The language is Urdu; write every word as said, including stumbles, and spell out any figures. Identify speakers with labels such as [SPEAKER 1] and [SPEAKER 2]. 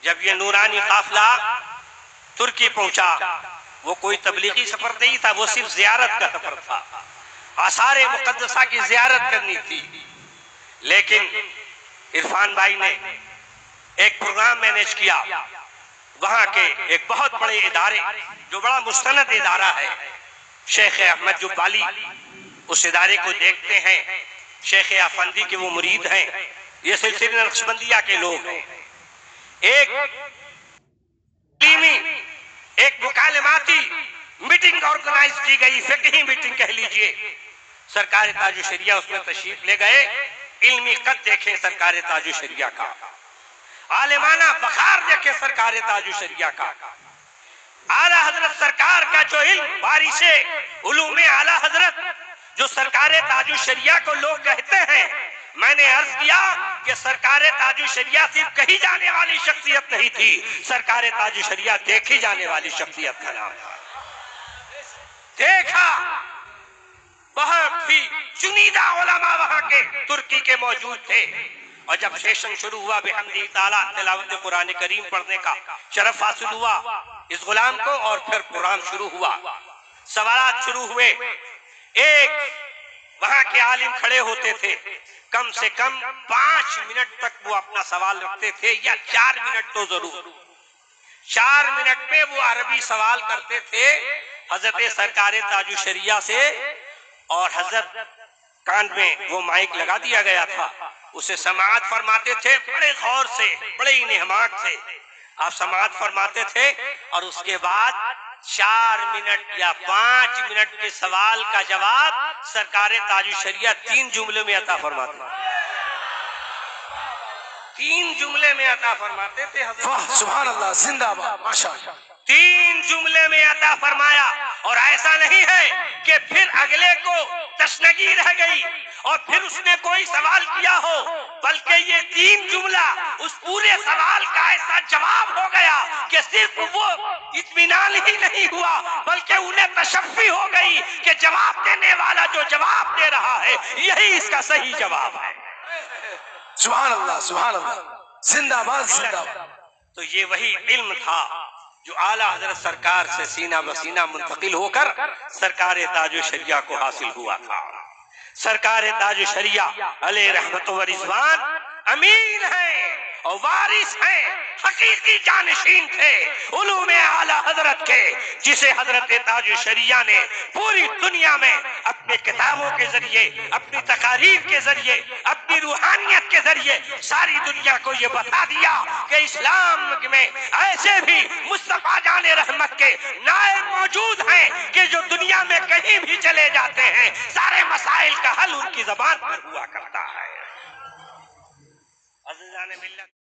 [SPEAKER 1] جب یہ نورانی قافلہ ترکی پہنچا، وہ کوئی تبلیغی سفر نہیں تھا، وہ صرف زیارت کا سفر تھا، آثار مقدسہ کی زیارت کرنی تھی۔ لیکن عرفان بھائی نے ایک پروگرام مینیج کیا، وہاں کے ایک بہت بڑے ادارے جو بڑا مستند ادارہ ہے، شیخ احمد جبالی اس ادارے کو دیکھتے ہیں، شیخ افندی کے وہ مرید ہیں، یہ سلسلہ نقشبندیہ کے لوگ ہیں۔ ایک تعلیمی ایک مکالماتی میٹنگ آرگنائز کی گئی، فقہی میٹنگ کہہ لیجئے، سرکار تاج الشریعہ اس میں تشریف لے گئے۔ علمی قد دیکھیں سرکار تاج الشریعہ کا، عالمانہ وقار دیکھیں سرکار تاج الشریعہ کا، اعلیٰ حضرت سرکار کا جو علم، بارش علوم اعلیٰ حضرت جو سرکار تاج الشریعہ کو لوگ کہتے ہیں، میں نے عرض کیا کہ سرکار تاج الشریعہ صرف کہی جانے والی شخصیت نہیں تھی، سرکار تاج الشریعہ دیکھی جانے والی شخصیت کا نام تھا۔ دیکھا، بہت ہی چنیدہ علماء وہاں کے ترکی کے موجود تھے، اور جب سیشن شروع ہوا بحمدہ تعالیٰ تلاوت قرآن کریم پڑھنے کا شرف حاصل ہوا اس غلام کو، اور پھر قرآن شروع ہوا، سوالات شروع ہوئے۔ ایک وہاں کے عالم کھڑے ہوتے تھے، کم سے کم پانچ منٹ تک وہ اپنا سوال رکھتے تھے، یا چار منٹ تو ضرور، چار منٹ میں وہ عربی سوال کرتے تھے حضرت سرکار تاج الشریعہ سے، اور حضرت کان میں وہ مائک لگا دیا گیا تھا، اسے سماعت فرماتے تھے، بڑے غور سے، بڑے انہماک سے آپ سماعت فرماتے تھے، اور اس کے بعد چار منٹ یا پانچ منٹ کے سوال کا جواب سرکار تاج الشریعہ تین جملے میں عطا فرماتے تھے، تین جملے میں عطا فرماتے تھے حضرت،
[SPEAKER 2] سبحان اللہ، زندہ باد، ماشاءاللہ،
[SPEAKER 1] تین جملے میں عطا فرمایا۔ اور ایسا نہیں ہے کہ پھر اگلے کو تشنگی رہ گئی اور پھر اس نے کوئی سوال کیا ہو، بلکہ یہ تین جملہ اس پورے سوال کا ایسا جواب ہو گیا کہ صرف وہ اطمینان ہی نہیں ہوا بلکہ انہیں تشفی ہو گئی کہ جواب دینے والا جو جواب دے رہا ہے یہی اس کا صحیح جواب ہے۔
[SPEAKER 2] سبحان اللہ، سبحان اللہ، زندہ باد، زندہ باد۔
[SPEAKER 1] تو یہ وہی علم تھا جو اعلیٰ حضرت سرکار سے سینہ بسینہ منتقل ہو کر سرکار تاج الشریعہ کو حاصل ہوا تھا۔ سرکار تاج الشریعہ علیہ رحمت و رضوان امین ہیں اور وارث ہیں، حقیقی جانشین تھے علوم اعلیٰ حضرت کے، جسے حضرت تاج الشریعہ نے پوری دنیا میں اپنے کتابوں کے ذریعے، اپنی تقاریر کے ذریعے، اپنی روحانیت کے ذریعے ساری دنیا کو یہ بتا دیا کہ اسلام میں ایسے بھی مصطفیٰ جان رحمت کے نائب موجود ہیں کہ جو دنیا میں کہیں بھی چلے جاتے ہیں سارے مسائل کا حل ان کی زبان پر ہوا کرتا ہے۔ عزیزان ملت